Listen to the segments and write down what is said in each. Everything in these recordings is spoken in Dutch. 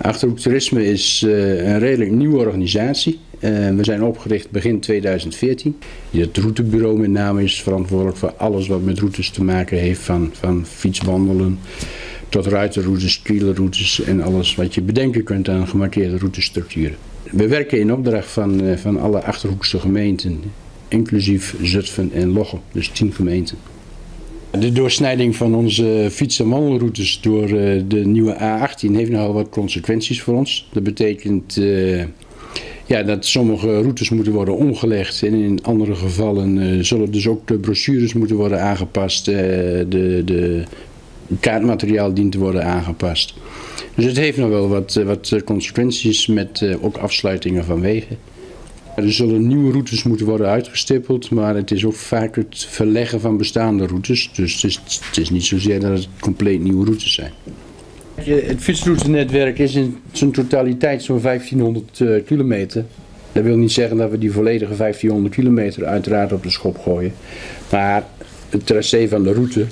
Achterhoek Toerisme is een redelijk nieuwe organisatie. We zijn opgericht begin 2014. Het routebureau met name is verantwoordelijk voor alles wat met routes te maken heeft. Van fietswandelen tot ruitenroutes, skielerroutes en alles wat je bedenken kunt aan gemarkeerde routestructuren. We werken in opdracht van alle Achterhoekse gemeenten, inclusief Zutphen en Lochem, dus 10 gemeenten. De doorsnijding van onze fiets- en wandelroutes door de nieuwe A18 heeft nogal wat consequenties voor ons. Dat betekent dat sommige routes moeten worden omgelegd en in andere gevallen zullen dus ook de brochures moeten worden aangepast. De kaartmateriaal dient te worden aangepast. Dus het heeft nog wel wat consequenties met ook afsluitingen van wegen. Er zullen nieuwe routes moeten worden uitgestippeld, maar het is ook vaak het verleggen van bestaande routes. Dus het is niet zozeer dat het compleet nieuwe routes zijn. Het fietsroutenetwerk is in zijn totaliteit zo'n 1500 kilometer. Dat wil niet zeggen dat we die volledige 1500 kilometer uiteraard op de schop gooien. Maar het tracé van de route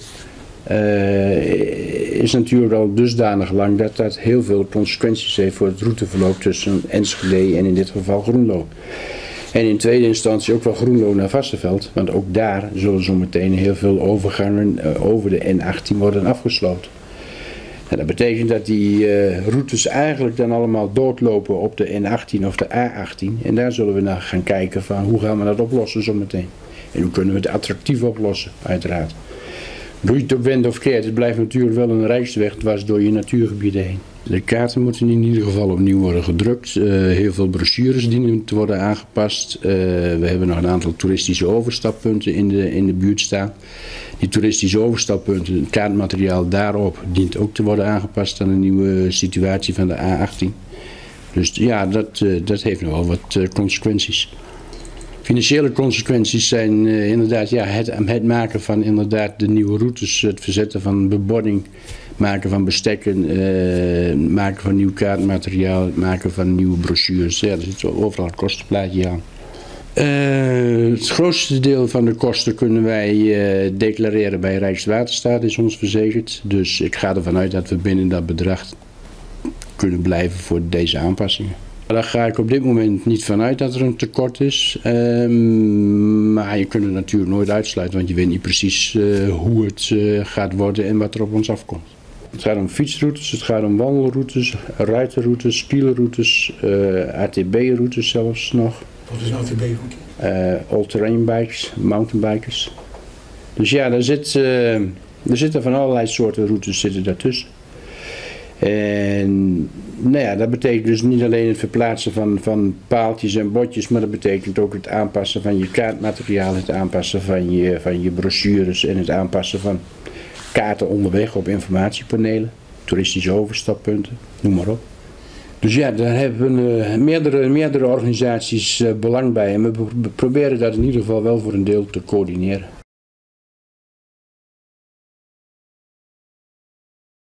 is natuurlijk al dusdanig lang dat dat heel veel consequenties heeft voor het routeverloop tussen Enschede en in dit geval Groenlo. En in tweede instantie ook wel Groenlo naar Varsseveld, want ook daar zullen zo meteen heel veel overgangen over de N18 worden afgesloten. En dat betekent dat die routes eigenlijk dan allemaal doodlopen op de N18 of de A18 en daar zullen we naar gaan kijken van hoe gaan we dat oplossen zo meteen. En hoe kunnen we het attractief oplossen, uiteraard. Hoe je het ook wendt of keert, het blijft natuurlijk wel een rijksweg dwars door je natuurgebieden heen. De kaarten moeten in ieder geval opnieuw worden gedrukt. Heel veel brochures dienen te worden aangepast. We hebben nog een aantal toeristische overstappunten in de buurt staan. Die toeristische overstappunten, het kaartmateriaal daarop dient ook te worden aangepast aan de nieuwe situatie van de A18. Dus ja, dat heeft nog wel wat consequenties. Financiële consequenties zijn inderdaad het maken van inderdaad de nieuwe routes, het verzetten van bebording, maken van bestekken, maken van nieuw kaartmateriaal, maken van nieuwe brochures. Ja, er zit overal een kostenplaatje aan. Het grootste deel van de kosten kunnen wij declareren bij Rijkswaterstaat, is ons verzekerd. Dus ik ga ervan uit dat we binnen dat bedrag kunnen blijven voor deze aanpassingen. Daar ga ik op dit moment niet van uit dat er een tekort is, maar je kunt het natuurlijk nooit uitsluiten, want je weet niet precies hoe het gaat worden en wat er op ons afkomt. Het gaat om fietsroutes, het gaat om wandelroutes, ruitenroutes, skielerroutes, ATB-routes zelfs nog. Wat is een ATB-route? All-terrain bikes, mountainbikers. Dus ja, er zitten van allerlei soorten routes daartussen. En nou ja, dat betekent dus niet alleen het verplaatsen van paaltjes en bordjes, maar dat betekent ook het aanpassen van je kaartmateriaal, het aanpassen van je brochures en het aanpassen van kaarten onderweg op informatiepanelen, toeristische overstappunten, noem maar op. Dus ja, daar hebben meerdere organisaties belang bij en we proberen dat in ieder geval wel voor een deel te coördineren.